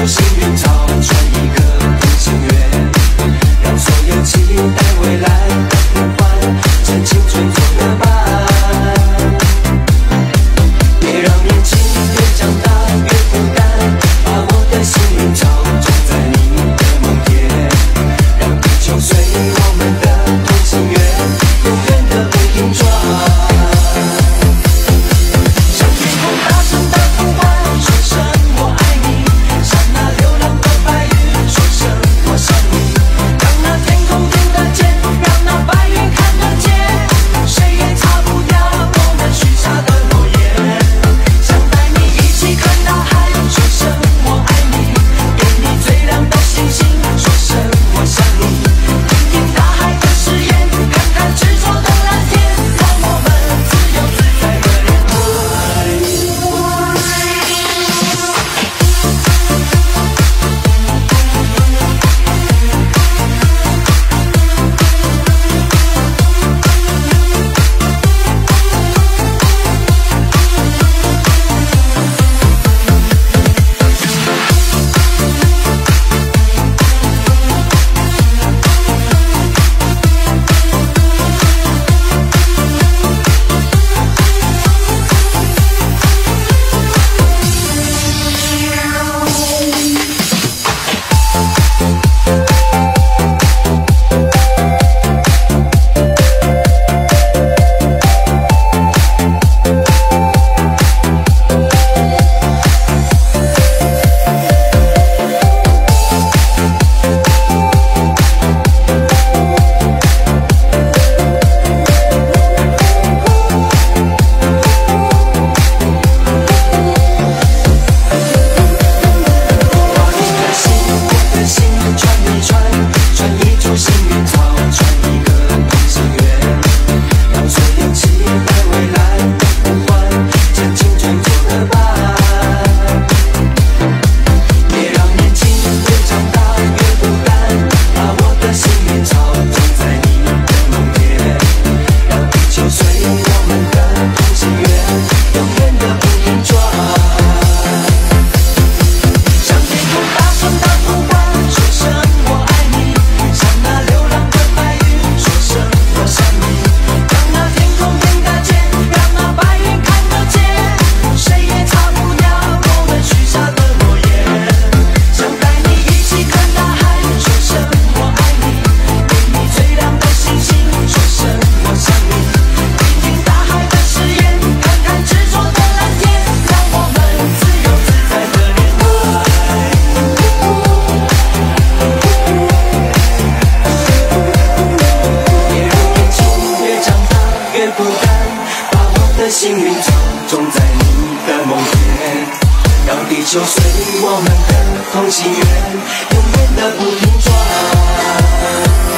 出幸运草，传一个同心圆，让所有期待未来的呼唤，趁青春做个伴。别让年轻越长大越孤单，把我的幸运草种在你的梦田，让地球随我们的同心圆，永远的不停转。向天空大声的呼唤，说声我爱你，向那流浪的白云说声我想你，让那天空听得见，让那白云看得见，谁也擦不掉我们许下的诺言。想带你一起看大海，说声我爱你，给你最亮的星星，说声我想你，听听大海的誓言，看看执着的蓝天，让我们自由自在的恋爱。幸运草种在你的梦田，让地球随我们的同心圆，永远的不停转。